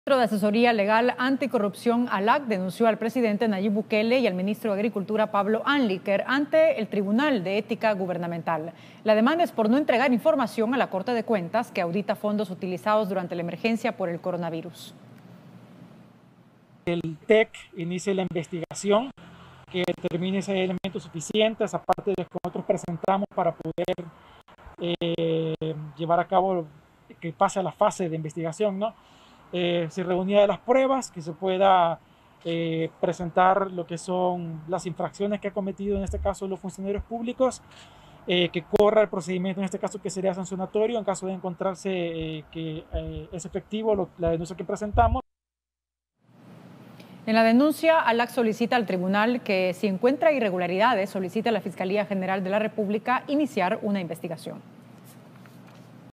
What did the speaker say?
El Centro de Asesoría Legal Anticorrupción ALAC denunció al presidente Nayib Bukele y al ministro de Agricultura Pablo Anliker ante el Tribunal de Ética Gubernamental. La demanda es por no entregar información a la Corte de Cuentas que audita fondos utilizados durante la emergencia por el coronavirus. El TEC inicie la investigación, que determine si hay elementos suficientes, aparte de los que nosotros presentamos para poder llevar a cabo, que pase a la fase de investigación, ¿no? Se reunía de las pruebas, que se pueda presentar lo que son las infracciones que ha cometido en este caso los funcionarios públicos, que corra el procedimiento en este caso que sería sancionatorio en caso de encontrarse que es efectivo la denuncia que presentamos. En la denuncia, ALAC solicita al tribunal que, si encuentra irregularidades, solicite a la Fiscalía General de la República iniciar una investigación.